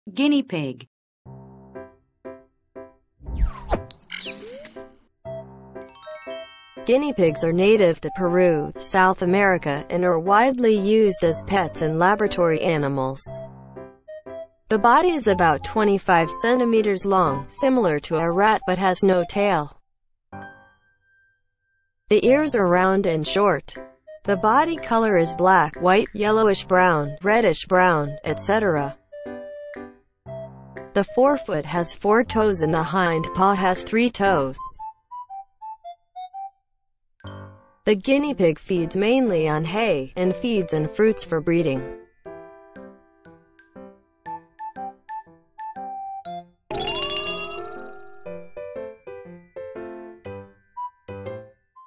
Guinea pig. Guinea pigs are native to Peru, South America, and are widely used as pets and laboratory animals. The body is about 25 centimeters long, similar to a rat but has no tail. The ears are round and short. The body color is black, white, yellowish-brown, reddish-brown, etc. The forefoot has 4 toes and the hind paw has 3 toes. The guinea pig feeds mainly on hay, and feeds and fruits for breeding.